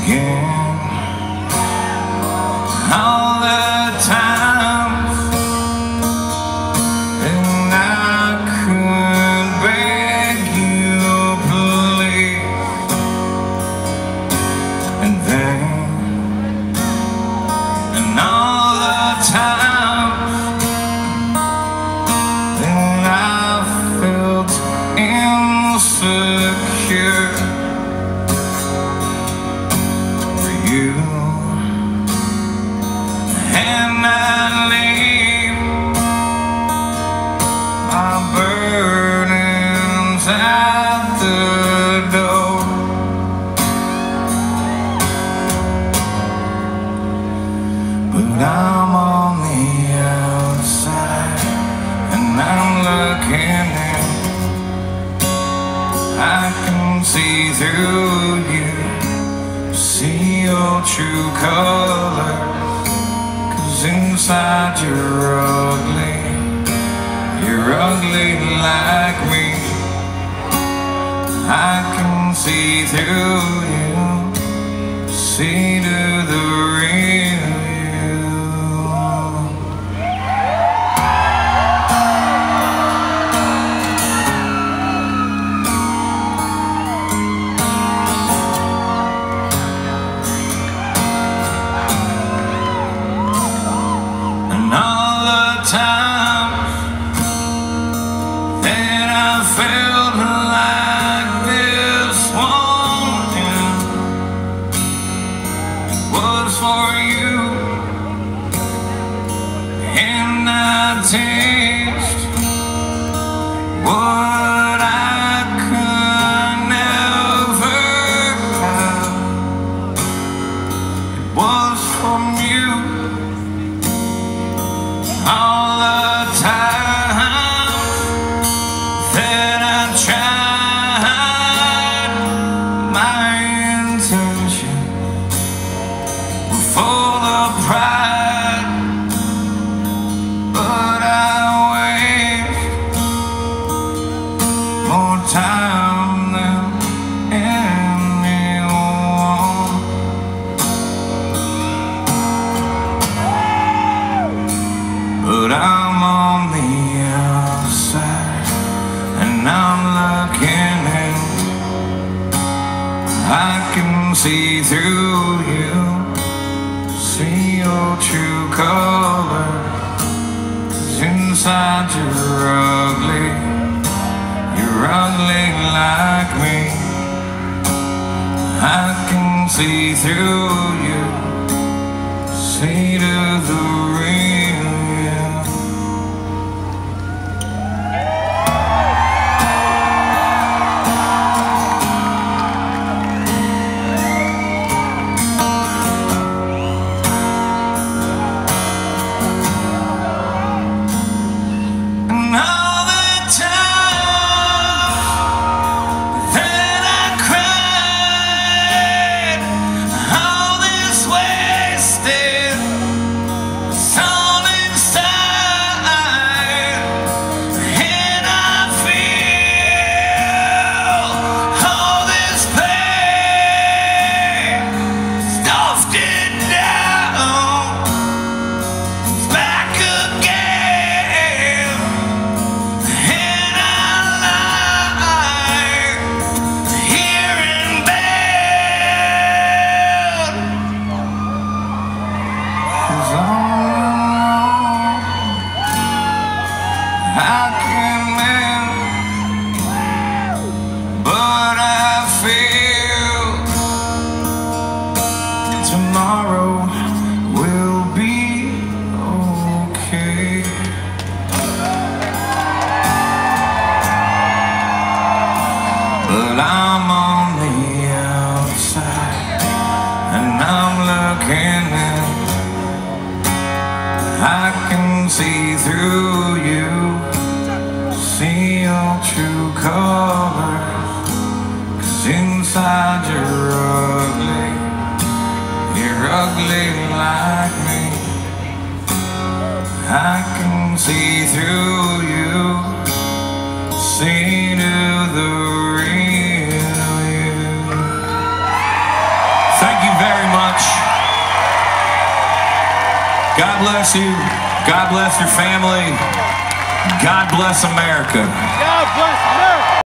again. All the times and I could beg you please, and then and all the times that I felt insecure for you. And I leave my burdens at the door. But I'm on the outside and I'm looking in. I can see through you, see your true color. Inside you're ugly like me. I can see through you, see to the real times that I felt like this one was for you, and I taste what I could never have. It was from you. All the times that I tried, my intentions were full of pride, but I waste more time than anyone. But I'm on the outside and I'm looking in. I can see through you, see your true color. 'Cause inside you're ugly like me. I can see through you, see to the real. I can live, but I feel tomorrow will be okay. But I'm on the outside and I'm looking in. I can see through you, see your true colors. 'Cause inside you're ugly like me. I can see through you, see to the real you. Thank you very much. God bless you. God bless your family. God bless America. God bless America.